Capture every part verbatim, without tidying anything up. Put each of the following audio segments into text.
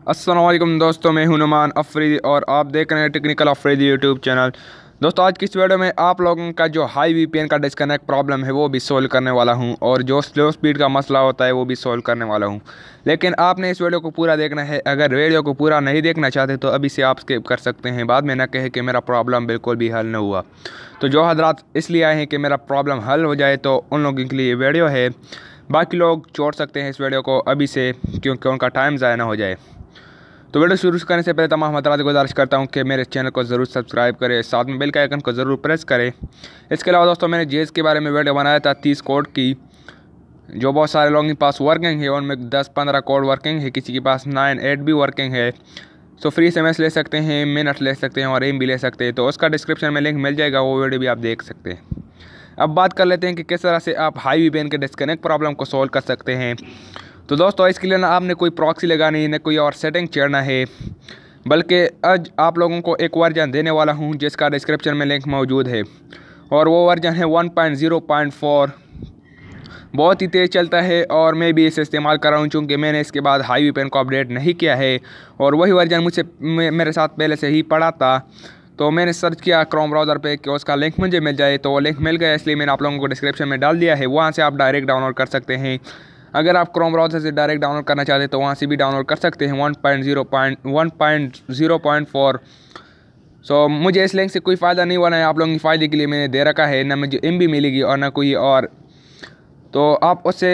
अस्सलाम वालेकुम दोस्तों, मैं हूं नुमान अफरीदी और आप देख रहे हैं टेक्निकल अफरीदी यूट्यूब चैनल। दोस्तों, आज की इस वीडियो में आप लोगों का जो हाई वीपीएन का डिस्कनेक्ट प्रॉब्लम है वो भी सोल्व करने वाला हूं और जो स्लो स्पीड का मसला होता है वो भी सोल्व करने वाला हूं। लेकिन आपने इस वीडियो को पूरा देखना है। अगर वीडियो को पूरा नहीं देखना चाहते तो अभी से आप स्किप कर सकते हैं, बाद में ना कहे कि मेरा प्रॉब्लम बिल्कुल भी हल न हुआ। तो जो हजरात इसलिए आए हैं कि मेरा प्रॉब्लम हल हो जाए तो उन लोगों के लिए ये वीडियो है। बाकी लोग छोड़ सकते हैं इस वीडियो को अभी से, क्योंकि उनका टाइम ज़ाया ना हो जाए। तो वीडियो शुरू करने से पहले तमाम हजरात से गुजारिश करता हूं कि मेरे चैनल को ज़रूर सब्सक्राइब करें, साथ में बेल के आइकन को ज़रूर प्रेस करें। इसके अलावा दोस्तों, मैंने जेस के बारे में वीडियो बनाया था तीस कोड की, जो बहुत सारे लोगों के पास वर्किंग है। उनमें दस पंद्रह कोड वर्किंग है, किसी के पास नाइन एट भी वर्किंग है। तो फ्री से एस ले सकते हैं, मिनट ले सकते हैं और एम भी ले सकते हैं। तो उसका डिस्क्रिप्शन में लिंक मिल जाएगा, वो वीडियो भी आप देख सकते हैं। अब बात कर लेते हैं कि किस तरह से आप हाई वीपीएन के डिस्कनेक्ट प्रॉब्लम को सॉल्व कर सकते हैं। तो दोस्तों, इसके लिए ना आपने कोई प्रॉक्सी लगानी है, ना कोई और सेटिंग चढ़ना है, बल्कि आज आप लोगों को एक वर्जन देने वाला हूं जिसका डिस्क्रिप्शन में लिंक मौजूद है। और वो वर्जन है one point zero point four. बहुत ही तेज़ चलता है और मैं भी इसे इस्तेमाल कर रहा हूँ, चूँकि मैंने इसके बाद हाई वीपीएन को अपडेट नहीं किया है और वही वर्जन मुझसे मेरे साथ पहले से ही पड़ा था। तो मैंने सर्च किया क्रोम ब्राउज़र पे कि उसका लिंक मुझे मिल जाए, तो वो लिंक मिल गया, इसलिए मैंने आप लोगों को डिस्क्रिप्शन में डाल दिया है। वहाँ से आप डायरेक्ट डाउनलोड कर सकते हैं। अगर आप क्रोम ब्राउज़र से डायरेक्ट डाउनलोड करना चाहते हैं तो वहाँ से भी डाउनलोड कर सकते हैं one point zero point one point zero point four. So मुझे इस लिंक से कोई फ़ायदा नहीं हुआ है, आप लोगों के फ़ायदे के लिए मैंने दे रखा है। ना मुझे एम बी मिलेगी और ना कोई और, तो आप उससे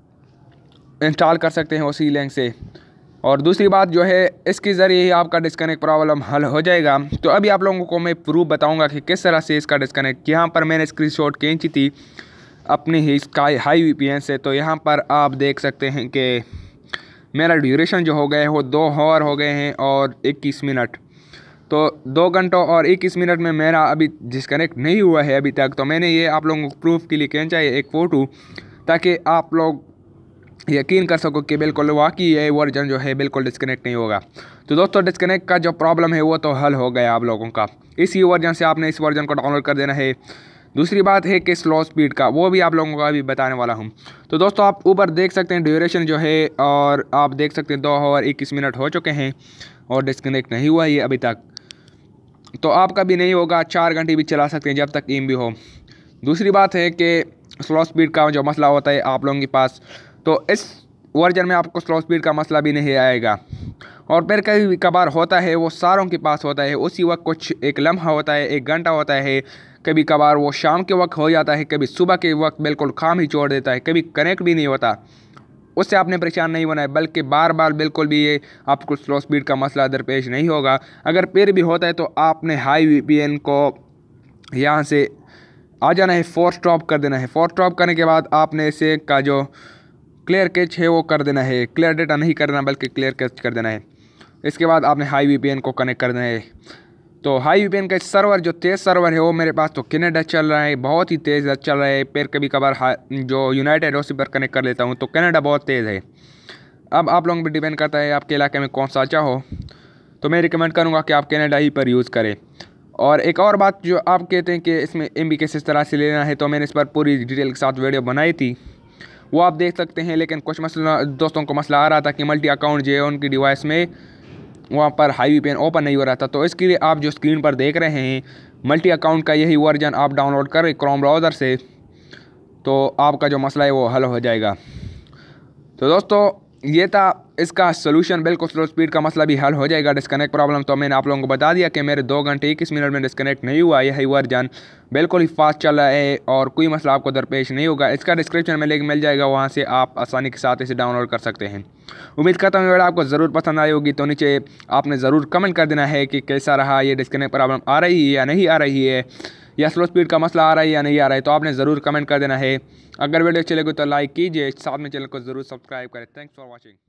इंस्टॉल कर सकते हैं उसी लिंक से। और दूसरी बात जो है, इसके ज़रिए ही आपका डिस्कनेक्ट प्रॉब्लम हल हो जाएगा। तो अभी आप लोगों को मैं प्रूफ बताऊंगा कि किस तरह से इसका डिस्कनेक्ट। यहाँ पर मैंने स्क्रीनशॉट खींची थी अपनी ही स्काई हाई वीपीएन से। तो यहाँ पर आप देख सकते हैं कि मेरा ड्यूरेशन जो हो गया है वो दो आवर हो गए हैं और इक्कीस मिनट। तो दो घंटों और इक्कीस मिनट में मेरा अभी डिस्कनेक्ट नहीं हुआ है अभी तक। तो मैंने ये आप लोगों को प्रूफ के लिए खींचा है एक फ़ोटो, ताकि आप लोग यकीन कर सको कि बिल्कुल वाकई ये वर्जन जो है बिल्कुल डिस्कनेक्ट नहीं होगा। तो दोस्तों, डिस्कनेक्ट का जो प्रॉब्लम है वो तो हल हो गया आप लोगों का। इसी वर्जन से आपने इस वर्जन को डाउनलोड कर देना है। दूसरी बात है कि स्लो स्पीड का, वो भी आप लोगों को अभी बताने वाला हूँ। तो दोस्तों, आप ऊपर देख सकते हैं ड्यूरेशन जो है, और आप देख सकते हैं दो आवर इक्कीस मिनट हो चुके हैं और डिस्कनेक्ट नहीं हुआ ये अभी तक। तो आपका भी नहीं होगा, चार घंटे भी चला सकते हैं जब तक एम भी हो। दूसरी बात है कि स्लो स्पीड का जो मसला होता है आप लोगों के पास, तो इस वर्जन में आपको स्लो स्पीड का मसला भी नहीं आएगा। और फिर कभी कभार होता है, वो सारों के पास होता है, उसी वक्त कुछ एक लम्हा होता है, एक घंटा होता है। कभी कभार वो शाम के वक्त हो जाता है, कभी सुबह के वक्त बिल्कुल खाम ही छोड़ देता है, कभी कनेक्ट भी नहीं होता। उससे आपने परेशान नहीं होना है, बल्कि बार बार बिल्कुल भी ये आपको स्लो स्पीड का मसला दरपेश नहीं होगा। अगर फिर भी होता है तो आपने हाई वीपीएन को यहाँ से आ जाना है, फोर्स स्टॉप कर देना है। फोर्स स्टॉप करने के बाद आपने इसे का जो क्लियर कैच है वो कर देना है। क्लियर डेटा नहीं करना बल्कि क्लियर कैच कर देना है। इसके बाद आपने हाई वीपीएन को कनेक्ट कर देना है। तो हाई वीपीएन का सर्वर जो तेज़ सर्वर है वो मेरे पास तो कनाडा चल रहा है, बहुत ही तेज़ चल रहा है। फिर कभी कभार जो यूनाइटेड है उसी पर कनेक्ट कर लेता हूँ, तो कनाडा बहुत तेज़ है। अब आप लोगों पर डिपेंड करता है आपके इलाके में कौन सा अच्छा हो। तो मैं रिकमेंड करूँगा कि आप कनाडा ही पर यूज़ करें। और एक और बात, जो आप कहते हैं कि इसमें एम बी किस तरह से लेना है, तो मैंने इस पर पूरी डिटेल के साथ वीडियो बनाई थी, वो आप देख सकते हैं। लेकिन कुछ मसला दोस्तों को मसला आ रहा था कि मल्टी अकाउंट जो है उनकी डिवाइस में वहाँ पर हाई वीपीएन ओपन नहीं हो रहा था। तो इसके लिए आप जो स्क्रीन पर देख रहे हैं मल्टी अकाउंट का यही वर्जन आप डाउनलोड करें क्रोम ब्राउज़र से, तो आपका जो मसला है वो हल हो जाएगा। तो दोस्तों, ये था इसका सोल्यूशन। बिल्कुल स्लो स्पीड का मसला भी हल हो जाएगा, डिस्कनेक्ट प्रॉब्लम। तो मैंने आप लोगों को बता दिया कि मेरे दो घंटे इक्कीस मिनट में डिस्कनेक्ट नहीं हुआ। यही वर्जन बिल्कुल ही फास्ट चल रहा है और कोई मसला आपको दरपेश नहीं होगा। इसका डिस्क्रिप्शन में लिंक मिल जाएगा, वहाँ से आप आसानी के साथ इसे डाउनलोड कर सकते हैं। उम्मीद करता हूँ वीडियो आपको ज़रूर पसंद आई होगी। तो नीचे आपने ज़रूर कमेंट कर देना है कि कैसा रहा, ये डिस्कनेक्ट प्रॉब्लम आ रही है या नहीं आ रही है, या स्लो स्पीड का मसला आ रहा है या नहीं आ रहा है। तो आपने ज़रूर कमेंट कर देना है। अगर वीडियो अच्छी लगे तो लाइक कीजिए, साथ में चैनल को ज़रूर सब्सक्राइब करें। Thanks for watching.